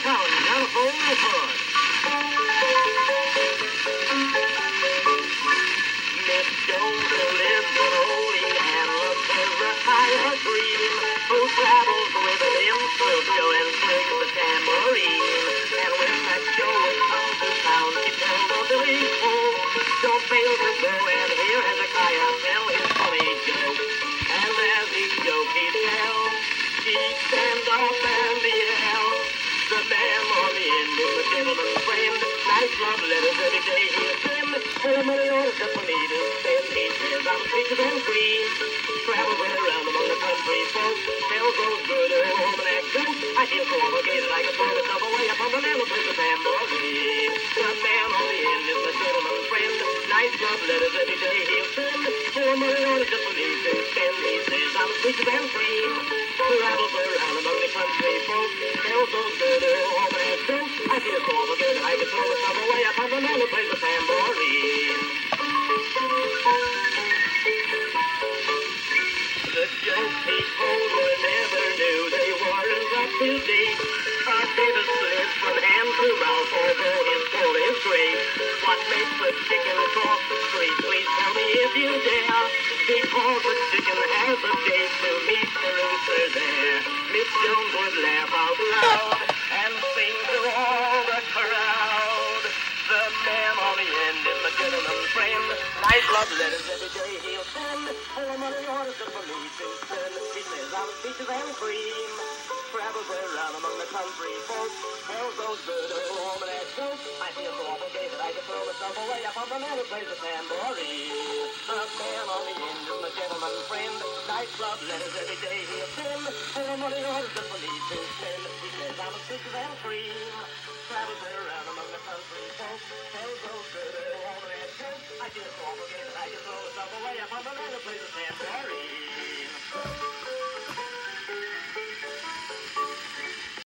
downtown California Ford. Miss Jones, who lives in Olie and looks as a higher dream, who travels with an insult show and plays the tambourine. And when that show comes to town, she tells all the people, don't fail to go and hear Hezekiah tell his funny joke. And as he jokes, he tells, she stands up and yells, the man on the end is the gentleman's friend. Nice love letters every day he'll send. For the money orders that we need to spend. He says I'm peaches and cream. Travels right around among the country folks. Tells those good old almanac jokes. I feel so obligated I can throw myself away up on the land and play the tambourine. The man on the end is the gentleman's friend. Nice love letters every day he'll send. For the money orders that we need to spend. He says I'm peaches and cream. Travels around among the country folks. Tells those good old almanac jokes. I feel so obligated I can throw myself away up on the land and play the tambourine. The jokes he told were never new, they weren't up to date. David slips from hand to mouth, although his soul is great. What makes the chicken cross the street? Please tell me if you dare. Because the chicken has a date to meet the rooster there. Miss Jones would laugh out loud and sing to all the crowd. The man on the end is the gentleman's friend. Nice love letters every day he'll send. For the money orders that for me to spend. He says I'm peaches and cream. Travels around among the country folks. Tells those good old almanac jokes. I feel so obligated I can throw myself away up on the man who plays the tambourine. The man on the end is the gentleman's friend. Nice love letters every day he'll send. For the money orders that for me to spend. He says I'm peaches and cream.